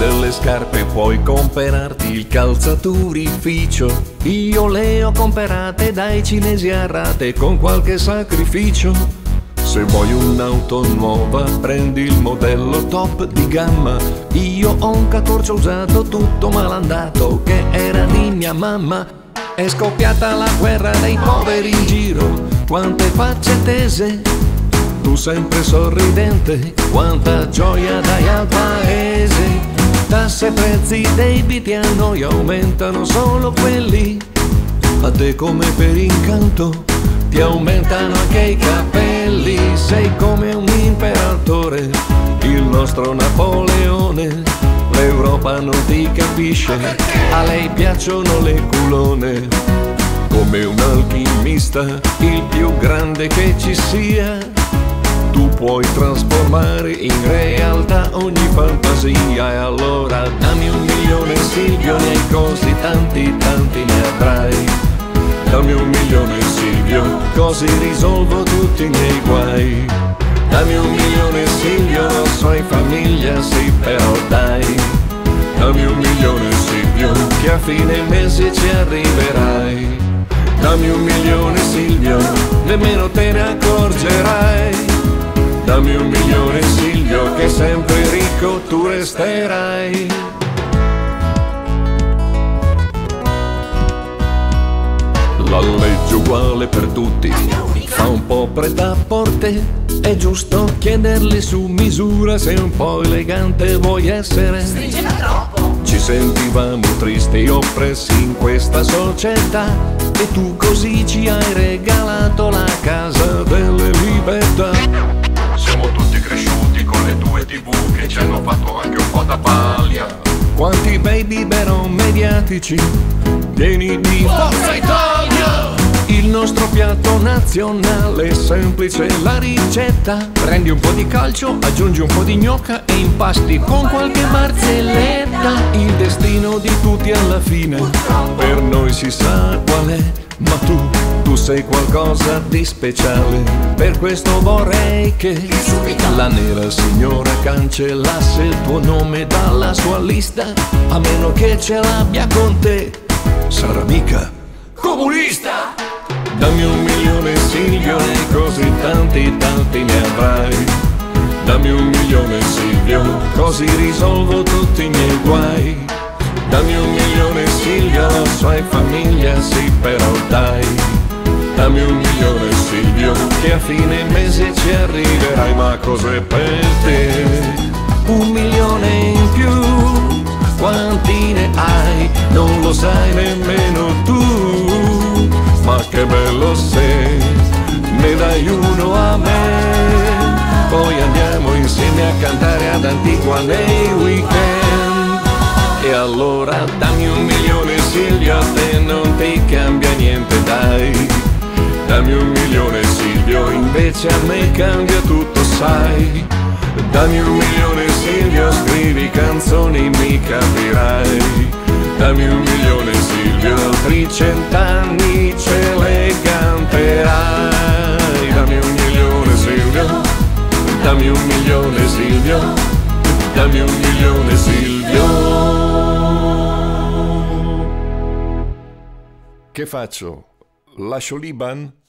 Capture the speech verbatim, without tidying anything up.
delle scarpe puoi comprarti il calzaturificio. Io le ho comprate dai cinesi a rate con qualche sacrificio. Se vuoi un'auto nuova prendi il modello top di gamma. Io ho un quattordici usato tutto malandato che era di mia mamma. È scoppiata la guerra dei poveri in giro, quante facce tese, tu sempre sorridente, quanta gioia dai al paese. Tasse, prezzi, debiti a noi aumentano solo quelli, a te come per incanto ti aumentano anche i capelli. Sei come un imperatore, il nostro Napoleone. L'Europa non ti capisce, a lei piacciono le culone. Come un alchimista, il più grande che ci sia, tu puoi trasformare in realtà ogni fantasia. E allora dammi un milione Silvio, ne hai così tanti, tanti ne avrai. Dammi un milione Silvio, così risolvo tutti i miei guai. Dammi un milione Silvio, lo so hai famiglia, sì però dai. Dammi un milione Silvio, che a fine mese ci arriverai. Dammi un milione Silvio, nemmeno te ne accorgerai. Dammi un milione Silvio, che sempre ricco tu resterai. La legge uguale per tutti fa un po' prêt-à-porter. È giusto chiederli su misura, se un po' elegante vuoi essere. Stringeva troppo. Ci sentivamo tristi e oppressi in questa società, e tu così ci hai regalato la casa delle libertà. Siamo tutti cresciuti con le due tivù che ci hanno fatto anche un po' da paglia. Quanti baby beron mediatici, pieni di Forza Italia! Il nostro piatto nazionale è semplice, la ricetta: prendi un po' di calcio, aggiungi un po' di gnocca e impasti con qualche barzelletta. Il destino di tutti alla fine per noi si sa qual è, ma tu, tu sei qualcosa di speciale. Per questo vorrei che la nera signora cancellasse il tuo nome dalla sua lista, a meno che ce l'abbia con te, sarà mica comunista. Dammi un milione Silvio, e così tanti tanti ne avrai. Dammi un milione Silvio, così risolvo tutti i miei guai. Dammi un milione Silvio, lo so hai famiglia, sì però dai. Dammi un milione Silvio, che a fine mese ci arriverai. Ma cos'è per te un milione in più? Quanti ne hai? Non lo sai nemmeno tu. Ma che bello se ne dai uno a me, poi andiamo insieme a cantare ad Antigua nei weekend. E allora dammi un milione Silvio, a te non ti cambia niente dai. Dammi un milione Silvio, invece a me cambia tutto sai. Dammi un milione Silvio, scrivi canzoni mi capirai. Dammi un milione Silvio, altri cent'anni ce le canterai. Dammi un milione Silvio, dammi un milione Silvio, dammi un milione Silvio. Che faccio? Lascio l'I B A N?